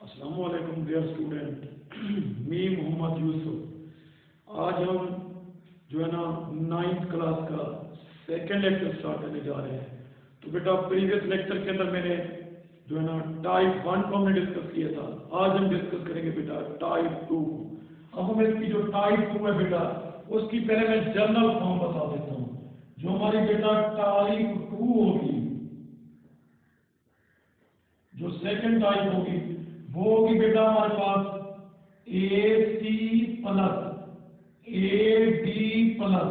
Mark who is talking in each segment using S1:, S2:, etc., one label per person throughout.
S1: अस्सलाम वालेकुम dear student. Me Mohammad Yusuf. आज हम जो है ना 9th क्लास का सेकेंड लेक्चर स्टार्ट करने जा रहे हैं। तो बेटा प्रीवियस लेक्चर के अंदर मैंने जो है ना टाइप 1 को हमने डिस्कस किया था। आज हम डिस्कस करेंगे बेटा टाइप 2। अब हम इसकी जो टाइप 2 है बेटा उसकी पहले मैं जनरल फॉर्म बता देता हूँ। जो हमारी बेटा टाइप 2 होगी, जो सेकेंड टाइप होगी वो होगी बेटा हमारे पास AC plus AD plus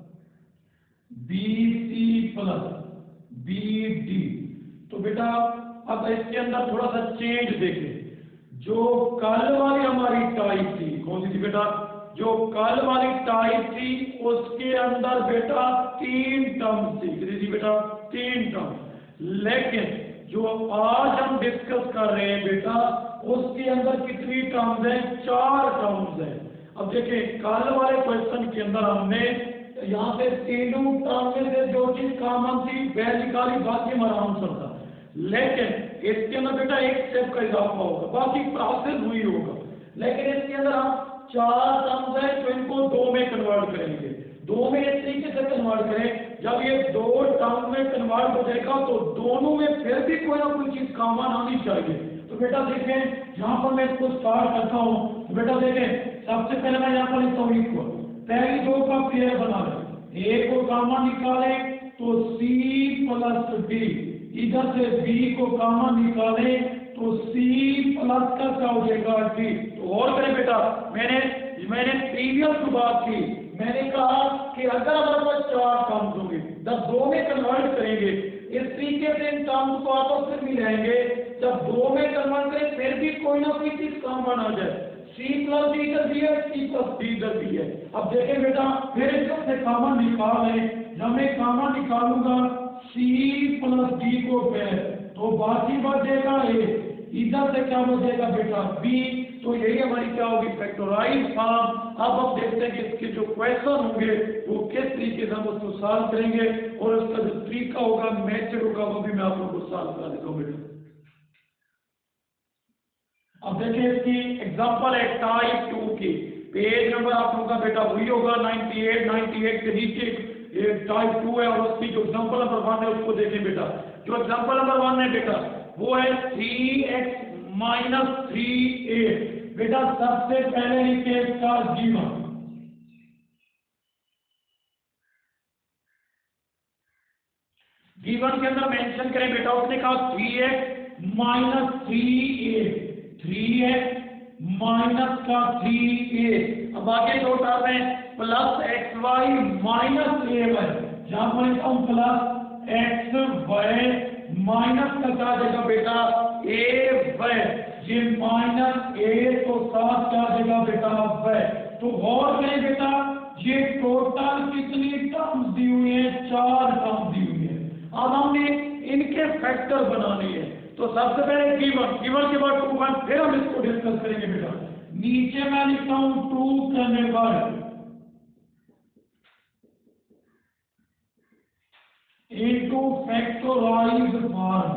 S1: BC plus BD। तो बेटा अब इसके अंदर थोड़ा सा चेंज देखें। जो कल वाली हमारी टाइप थी, कौन सी थी बेटा? जो कल वाली टाइप थी उसके अंदर बेटा 3 टर्म्स थी। कितनी थी बेटा? 3 टर्म्स। लेकिन जो आज हम डिस्कस कर रहे हैं बेटा उसके अंदर कितनी टर्म्स हैं? 4 टर्म्स हैं। अब देखिए कल वाले क्वेश्चन के अंदर हमने यहाँ पे तीनों टर्म में से जो चीज कॉमन थी वह निकाली, बाकी हमारा आंसर था। लेकिन इसके अंदर बेटा एक स्टेप का इजाफा होगा, बाकी प्रोसेस हुई होगा। लेकिन इसके अंदर हम 4 टर्म्स है तो इनको 2 में कन्वर्ट करेंगे। 2 में इस तरीके से कन्वर्ट करें, जब ये 2 टर्म में कन्वर्ट हो जाएगा तो दोनों में फिर भी कोई ना कोई चीज कॉमन आनी चाहिए। तो बेटा देखें यहाँ पर मैं इसको स्टार्ट करता हूँ। तो बेटा देखें सबसे पहले मैं यहाँ पर लिखता हूँ इक्वल। पहली 2 का पेयर बना लें, A को कॉमन निकालें तो C प्लस D, इधर से B को कॉमन निकालें तो C प्लस का क्या हो जाएगा D। तो और करें बेटा, मैंने प्रीवियस की बात की, मैंने कहा कि अगर हमारे पास 4 टर्म्स होंगे, जब 2 में कन्वर्ट करेंगे इस तरीके से इन टर्म्स को आपस में मिलाएंगे। जब 2 में कन्वर्ट करें फिर भी कोई ना कोई चीज कॉमन आ जाए। C प्लस D इधर भी है, C प्लस D इधर भी है। अब देखें बेटा फिर इसमें से कॉमन निकाल लें। जब मैं कॉमन निकालूंगा C प्लस D को पेयर तो बाकी बचेगा A, इधर से क्या बचेगा बेटा B। तो यही हमारी क्या होगी? Factorise form. अब हम देखते हैं कि इसके जो क्वेश्चन होंगे वो किस तरीके से हम उसको सॉल्व करेंगे, और उसका जो तरीका होगा मेथड होगा वो भी मैं आप लोगों को सॉल्व करा देता हूँ बेटा। अब देखिए इसकी एग्जांपल है टाइप 2 की। पेज नंबर आप लोगों का बेटा वही होगा 98 के नीचे ये टाइप 2 है, और उसकी जो एग्जांपल नंबर 1 है उसको देखें बेटा। जो एग्जांपल नंबर 1 है बेटा वो है 3x माइनस 3a। बेटा सबसे पहले लिखे इसका जीवन। जीवन के अंदर मेंशन करें बेटा, उसने कहा 3x minus 3a, 3x minus का 3a। अब आगे 2 टर्म है प्लस xy माइनस ay। जहां पर लिखता हूं प्लस xy माइनस का क्या देगा बेटा? ay। ये माइनस a तो साथ क्या देगा बेटा? y। तो गौर करें बेटा ये टोटल कितनी टर्म्स दी हुई है? 4 टर्म्स दी हुई है। अब हमने इनके फैक्टर बनाने हैं। तो सबसे पहले गिवन के बाद 2 1, फिर हम इसको डिस्कस करेंगे बेटा। नीचे मैं लिखता हूं 2 करने पर इनटू फैक्टराइज फॉर्म।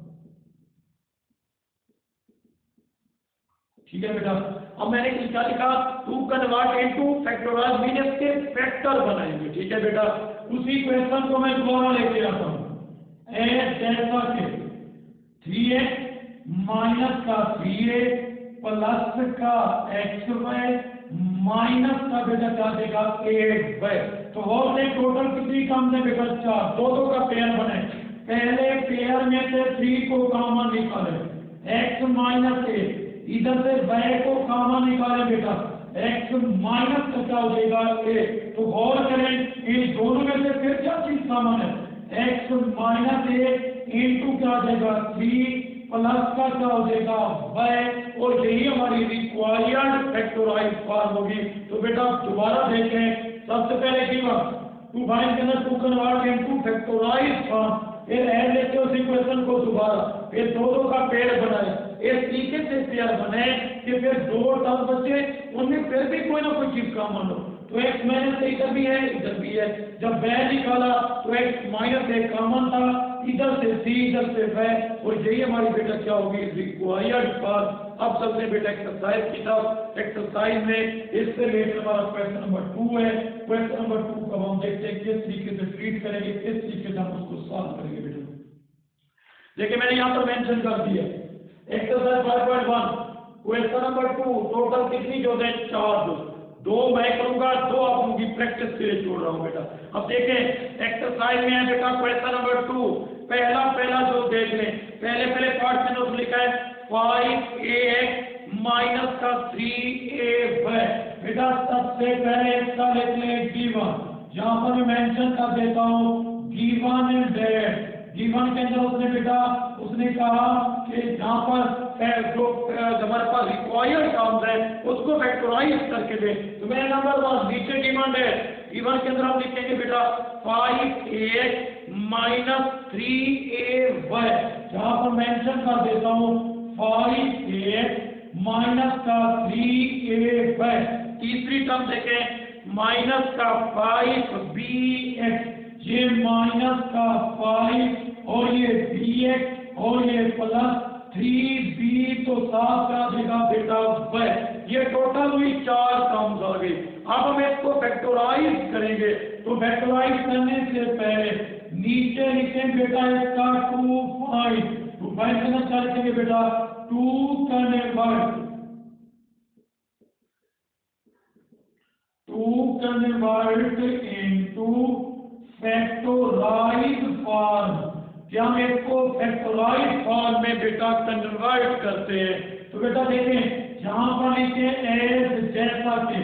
S1: ठीक है बेटा। अब मैंने क्या लिखा? 2 कन्वर्ट इनटू फैक्टराइज मीन इसके फैक्टर बनाएंगे। ठीक है बेटा। उसी क्वेश्चन को मैं दोबारा लेके आता हूं। जैसा के 3x माइनस का 3a प्लस का xy माइनस का बेटा क्या देगा? 8y। तो और से टोटल कितनी टर्म्स है बेटा? 4। 2 का पेयर बने। पहले पेयर में से 3 को कॉमन निकाले, x माइनस a, इधर से y को कॉमन निकाले बेटा, x माइनस का क्या हो जाएगा? a। तो गौर करें इन दोनों में से फिर क्या चीज कॉमन है? x माइनस a इंटू क्या देगा? 3 प्लस का क्या हो जाएगा? y। और यही हमारी रिक्वायर्ड फैक्टराइज फॉर्म होगी। तो बेटा दोबारा देखें, सबसे पहले गिवन 2 फाइंड के अंदर 2 कन्वर्ट इनटू फैक्टराइज फॉर्म, फिर ऐड लेते हो इक्वेशन को दोबारा, फिर 2 का पेयर बनाए। इस तरीके से पेयर बने कि फिर 2 टर्म बचे, उनमें फिर भी कोई ना कोई चीज कॉमन हो। तो x माइनस इधर भी है, इधर भी है। जब वह निकाला तो x माइनस एक कॉमन था, इधर से सी इधर से व, और यही हमारी बेटा क्या होगी रिक्वायर्ड फॉर। अब चलते हैं बेटा एक्सरसाइज की तरफ। एक्सरसाइज में इससे रिलेटेड हमारा क्वेश्चन नंबर 2 है। क्वेश्चन नंबर 2 को हम देखते हैं किस तरीके से ट्रीट करेंगे, किस तरीके से हम उसको सॉल्व करेंगे बेटा। देखिए मैंने यहाँ पर मेंशन कर दिया एक्सरसाइज 5.1 क्वेश्चन नंबर 2, टोटल कितनी जो है 4 दो मैं करूंगा, 2 आप लोगों की प्रैक्टिस के लिए छोड़ रहा हूं बेटा। अब देखें एक्सरसाइज में है बेटा क्वेश्चन नंबर 2, पहला जो देख लें, पहले पार्ट में उसने लिखा है 5ax माइनस का 3ay। बेटा सबसे पहले इसका लिख लें गिवन, जहां पर मैं मेंशन कर देता हूं गिवन एंड दैट। गिवन के अंदर उसने कहा कि जहां पर जो हमारे पास रिक्वायर्ड टर्म्स है उसको फैक्टराइज करके दे। तो मेरा नंबर 1 नीचे डिमांड है, गिवन के अंदर हम लिखेंगे बेटा 5ax माइनस 3ay, जहां पर मेंशन कर देता हूं 5ax माइनस का 3ay। तीसरी टर्म देखें माइनस का 5bx, ये माइनस का 5 और ये bx और ये प्लस 3b, तो 7 का देगा बेटा y। ये टोटल हुई 4 टर्म्स आ गई। अब हम इसको फैक्टराइज करेंगे, तो फैक्टराइज करने से पहले नीचे लिखें बेटा इसका 2 के अंदर क्या लिखेंगे बेटा 2 कन्वर्ट इनटू फैक्टराइज फॉर्म। क्या हम इसको फैक्टराइज फॉर्म में बेटा कन्वर्ट करते हैं। तो बेटा देखें जहां पर लिखे एज जैसा के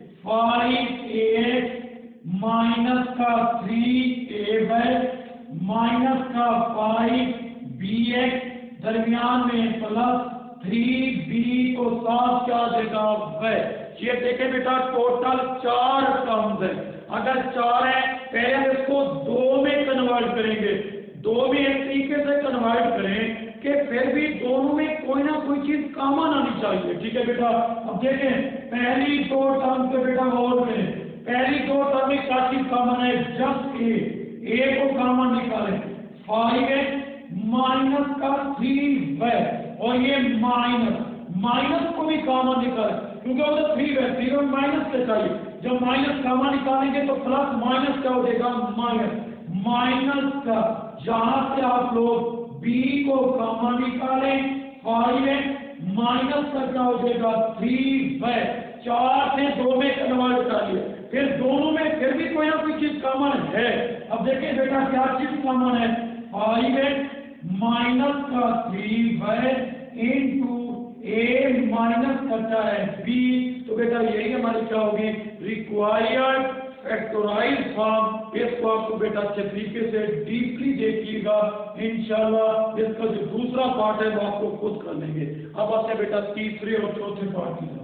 S1: 5ax माइनस का 3ay माइनस का 5bx, दरमियान में प्लस 3b, तो 7 क्या देगा y। ये देखें बेटा टोटल 4 टर्म्स है। अगर 4 है पहले हम इसको 2 में कन्वर्ट करेंगे, 2 में एक तरीके से कन्वर्ट करें कि फिर भी दोनों में कोई ना कोई चीज कॉमन आनी चाहिए। ठीक है बेटा। अब देखें पहली 2 टर्म पे बेटा गौर करें, पहली 2 टर्म में क्या चीज कॉमन है, जस्ट ए को कॉमन निकालें, 5x माइनस का 3y, और ये माइनस को भी कॉमन निकालें क्योंकि उधर 3 है, 3 में माइनस क्या चाहिए, जब माइनस कॉमन निकालेंगे तो प्लस माइनस क्या हो जाएगा माइनस का, जहां से आप लोग b को कॉमन निकालें 5x माइनस का क्या हो जाएगा 3y। 4 से 2 में कन्वर्ट कर लिया, फिर दोनों में फिर भी कोई ना कोई चीज कॉमन है। अब देखिए बेटा क्या चीज कॉमन है, 5x माइनस का 3y इंटू a माइनस करता है b। तो बेटा यही हमारी क्या होगी रिक्वायर्ड फैक्टराइज फॉर्म। इसको आपको बेटा अच्छे तरीके से डीपली देखिएगा, इंशाल्लाह इसका जो दूसरा पार्ट है वो आपको खुद कर लेंगे। अब आते हैं बेटा तीसरे और चौथे पार्ट की तरफ।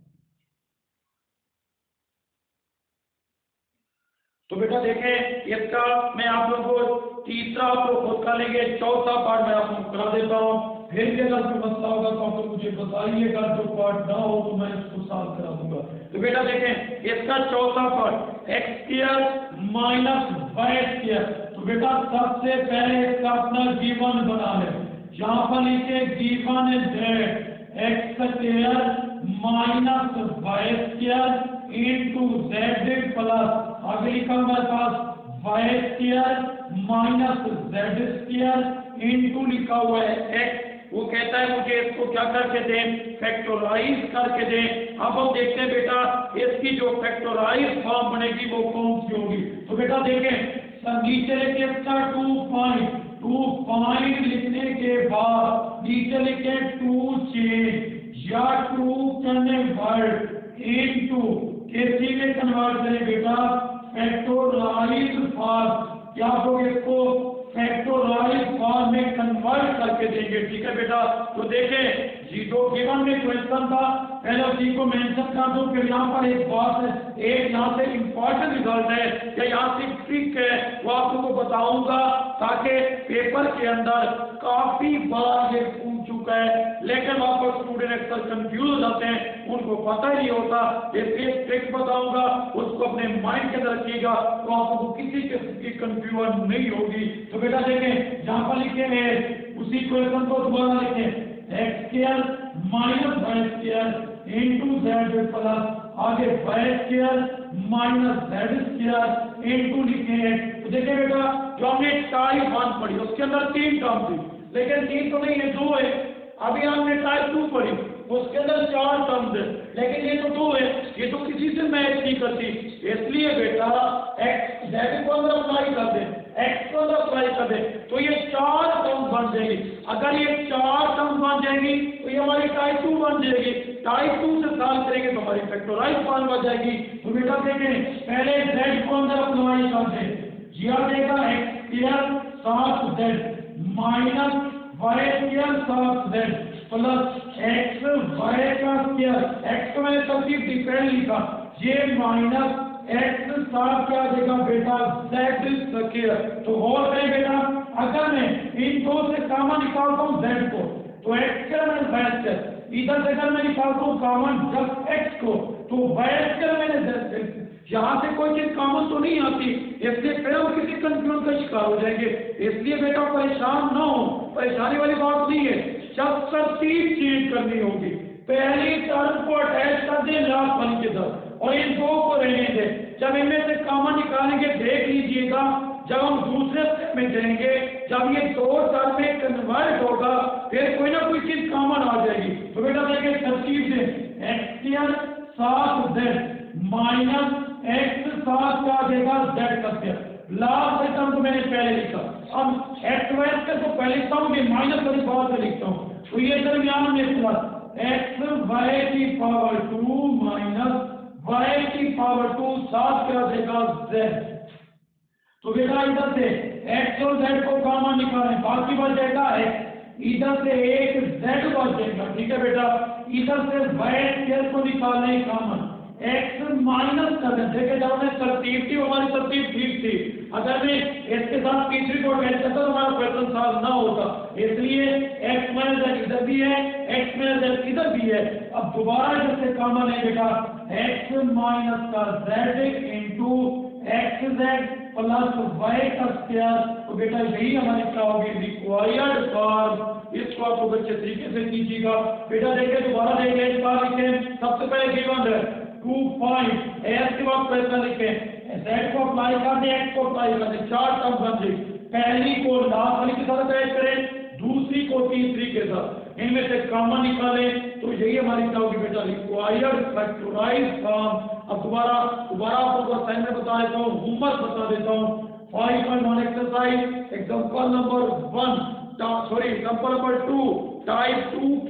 S1: तो बेटा देखें इसका मैं आप लोगों को तीसरा आप लोग खुद कर लेंगे, चौथा पार्ट मैं आप लोग करा देता हूँ। फिर भी अगर कोई मसला होगा तो आप लोग मुझे बताइएगा, जो पार्ट ना हो तो मैं इसको सॉल्व करा दूंगा। तो बेटा देखें इसका चौथा पार्ट x² माइनस y²। तो बेटा सबसे पहले इसका अपना गिवन बना ले, जहां पर नीचे गिवन है x² minus y² into z plus आगे लिखा हमारे पास y² माइनस z² इंटू लिखा हुआ है x। वो कहता है मुझे इसको क्या करके दें फैक्टराइज करके दें। अब हम देखते हैं बेटा इसकी जो फैक्टराइज फॉर्म बनेगी वो कौन सी होगी। तो बेटा देखें नीचे लिखे इसका 2 पॉइंट लिखने के बाद नीचे लिखे 2 चेंज या 2 कन्वर्ट इनटू किसी में कन्वर्ट करें बेटा फैक्टराइज फॉर्म। क्या आप लोग इसको फैक्टराइज फॉर्म में कन्वर्ट करके देंगे। ठीक है बेटा। तो देखें जी दो गिवन में क्वेश्चन था, पहले उसी को मेंशन कर दूं, फिर यहाँ पर एक बात है, एक यहाँ से इंपॉर्टेंट रिजल्ट है या यहाँ से ट्रिक है वो आप लोगों को बताऊंगा, ताकि पेपर के अंदर काफी बार ये पूछ चुका है लेकिन वहां पर स्टूडेंट अक्सर कंफ्यूज हो जाते हैं, उनको पता ही नहीं होता। इसलिए ट्रिक बताऊंगा, उसको अपने माइंड के अंदर रखिएगा तो आपको किसी किस्म की कंफ्यूजन नहीं होगी। तो बेटा देखें यहाँ पर लिखेंगे उसी इक्वेशन को दोबारा लिखें x square minus y square into z plus आगे y square minus z square into लिखेंगे। तो देखिए बेटा जो हमने टाइप 1 पढ़ी उसके अंदर 3 टर्म थी, लेकिन 3 तो नहीं है 2 है। अभी हमने टाइप 2 पढ़ी उसके अंदर 4 टर्म थे, लेकिन ये तो 2 है, ये तो किसी से मैच नहीं करती। इसलिए बेटा एक्स जेड को अंदर अप्लाई कर दे, एक्स को अंदर अप्लाई कर दे तो ये 4 टर्म बन जाएगी। अगर ये 4 टर्म बन जाएगी तो ये हमारी टाइप 2 बन जाएगी। टाइप 2 से सॉल्व करेंगे तो हमारी फैक्टराइज फॉर्म बन जाएगी। तो बेटा देखें पहले जेड को अंदर अप्लाई कर दे, यह देगा एक्स स्क्वायर सात जेड माइनस वाई स्क्वायर सात जेड प्लस एक्स वाई का स्क्वायर, एक्स को मैंने तरतीब दी पहले लिखा, ये माइनस एक्स साथ क्या देगा बेटा जेड स्क्वायर। तो और करें बेटा अगर मैं इन दो से कॉमन निकालता हूँ जेड को तो x square minus y square, इधर से अगर मैं निकालता हूँ कॉमन जब एक्स को तो वाई स्क्वायर मैंने यहाँ से कोई चीज कॉमन तो नहीं आती, इसलिए फिर हम किसी कंफ्यूजन का शिकार हो जाएंगे। इसलिए बेटा परेशान ना हो, परेशानी वाली बात नहीं है। जब तरतीब चेंज करनी होगी पहली टर्म को अटैच कर दे लास्ट वाली के साथ और इन दो को रहने दे। जब इनमें से कॉमन निकालेंगे देख लीजिएगा, जब हम दूसरे स्टेप में जाएंगे जब ये दो टर्म में कन्वर्ट होगा फिर कोई ना कोई चीज कॉमन आ जाएगी। तो बेटा देखिए तरतीब से एक्स स्क्वायर सात जेड माइनस एक्स सात क्या देगा जेड का स्क्वायर। लास्ट टर्म को मैंने पहले लिखा, अब एक्स वाई स्क्वायर को पहले लिखता हूँ माइनस वाली बात में लिखता हूँ। तो ये दरमियान में प्लस एक्स वाई की पावर 2 माइनस वाई की पावर 2 सात क्या देगा जेड। तो बेटा इधर से एक्स और जेड को कॉमन निकालें, बाकी बच जाएगा एक्स, इधर से एक जेड बच जाएगा, ठीक है बेटा। इधर से वाई स्क्वायर को निकालें कॉमन, एक्स माइनस कर दें। देखिए जब हमने तरतीब थी हमारी तरतीब ठीक थी, अगर मैं इसके साथ तीसरी को ऐड करता तो हमारा क्वेश्चन सॉल्व ना होता। इसलिए एक्स माइनस जेड इधर भी है, एक्स माइनस जेड इधर भी है। अब दोबारा इधर से कॉमन है बेटा एक्स माइनस का z into x z plus y का स्क्वायर। तो बेटा यही हमारी क्या होगी रिक्वायर्ड फॉर्म। इसको आपको बच्चे तरीके से कीजिएगा। बेटा देखिए दोबारा देखिए, इस बार लिखें सबसे पहले गिवन है 2 पॉइंट एस के बाद प्रश्न लिखें, जेड को अप्लाई कर दें एक्स को अप्लाई कर दें, 4 टर्म बन गई। पहली को लास्ट वाली के साथ ऐड करें, दूसरी को तीसरी के साथ, इनमें से कॉमन निकालें तो यही हमारी क्या होगी बेटा रिक्वायर्ड फैक्टराइज फॉर्म। अब दोबारा आपको असाइनमेंट बता देता हूँ, होमवर्क बता देता हूँ। 5.1 exercise example number 1 sorry example number 2 type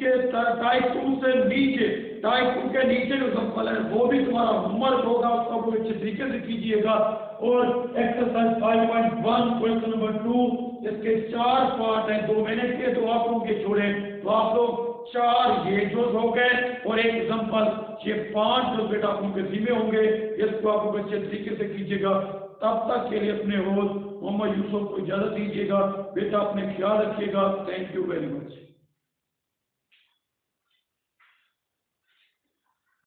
S1: 2 से नीचे, टाइप 2 के नीचे जो एग्जांपल है वो भी तुम्हारा होमवर्क होगा, उसको आप अच्छे तरीके से कीजिएगा। और एक्सरसाइज 5.1 क्वेश्चन नंबर 2 इसके 4 पार्ट हैं, 2 मैंने किए 2 आप लोगों के छोड़े, तो आप लोग 4 ये जो हो गए और एक एग्जांपल, ये 5 जो बेटा आप लोगों के जिम्मे होंगे। इसको आप लोग अच्छे तरीके से कीजिएगा। तब तक के लिए अपने होस्ट मोहम्मद यूसुफ को इजाजत दीजिएगा। बेटा अपने ख्याल रखिएगा। Thank you very much.